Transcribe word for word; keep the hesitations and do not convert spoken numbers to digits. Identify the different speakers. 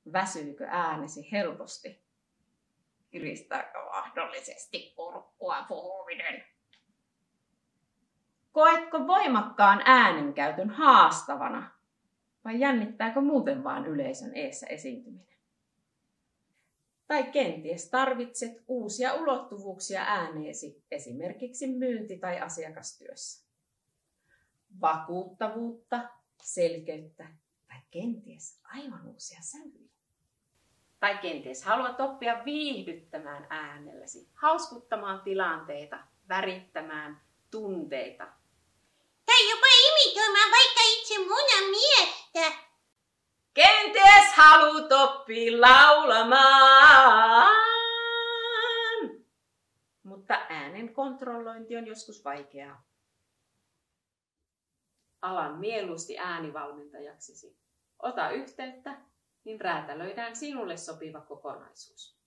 Speaker 1: Väsyykö äänesi helposti? Kiristääkö mahdollisesti kurkkua puhuminen? Koetko voimakkaan äänenkäytön haastavana vai jännittääkö muuten vaan yleisön eessä esiintyminen? Tai kenties tarvitset uusia ulottuvuuksia ääneesi esimerkiksi myynti- tai asiakastyössä. Vakuuttavuutta, selkeyttä tai kenties aivan uusia sävyjä. Tai kenties haluat oppia viihdyttämään äänelläsi, hauskuttamaan tilanteita, värittämään tunteita.
Speaker 2: Tai jopa imitoimaan vaikka itse munamiestä.
Speaker 1: Kenties haluat oppia laulamaan. Mutta äänen kontrollointi on joskus vaikeaa. Alan mieluusti äänivalmentajaksesi. Ota yhteyttä, niin räätälöidään sinulle sopiva kokonaisuus.